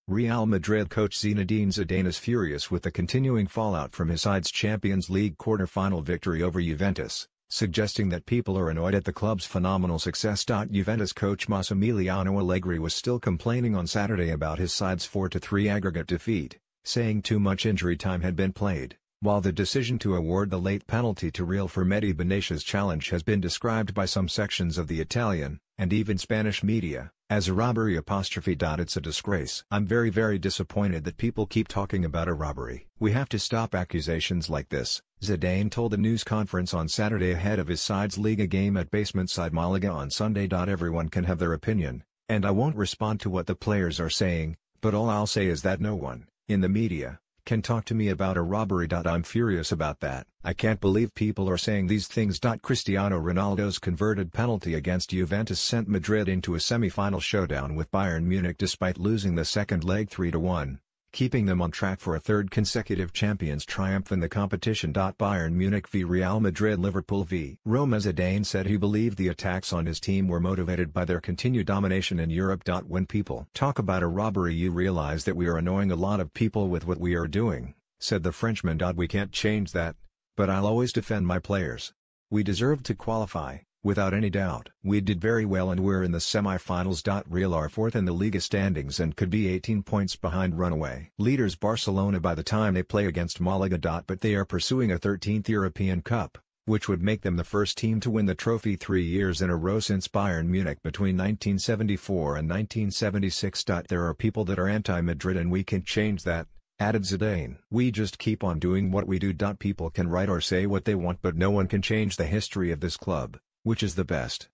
Real Madrid coach Zinedine Zidane is furious with the continuing fallout from his side's Champions League quarter-final victory over Juventus, suggesting that people are annoyed at the club's phenomenal success. Juventus coach Massimiliano Allegri was still complaining on Saturday about his side's 4-3 aggregate defeat, saying too much injury time had been played, while the decision to award the late penalty to Real for Mehdi Benaya's challenge has been described by some sections of the Italian, and even Spanish media, as a robbery. It's a disgrace. I'm very disappointed that people keep talking about a robbery. We have to stop accusations like this, Zidane told a news conference on Saturday ahead of his side's Liga game at Basementside Malaga on Sunday. Everyone can have their opinion, and I won't respond to what the players are saying, but all I'll say is that no one, in the media, can talk to me about a robbery. I'm furious about that. I can't believe people are saying these things. Cristiano Ronaldo's converted penalty against Juventus sent Madrid into a semi-final showdown with Bayern Munich despite losing the second leg 3-1, keeping them on track for a third consecutive Champions triumph in the competition. Bayern Munich v Real Madrid, Liverpool v Roma. Zidane said he believed the attacks on his team were motivated by their continued domination in Europe. When people talk about a robbery, you realize that we are annoying a lot of people with what we are doing, said the Frenchman. We can't change that, but I'll always defend my players. We deserved to qualify, without any doubt. We did very well and we're in the semi-finals. Real are fourth in the Liga standings and could be 18 points behind runaway leaders Barcelona by the time they play against Malaga. But they are pursuing a 13th European Cup, which would make them the first team to win the trophy 3 years in a row since Bayern Munich between 1974 and 1976. There are people that are anti-Madrid and we can change that, added Zidane. We just keep on doing what we do. People can write or say what they want, but no one can change the history of this club, which is the best.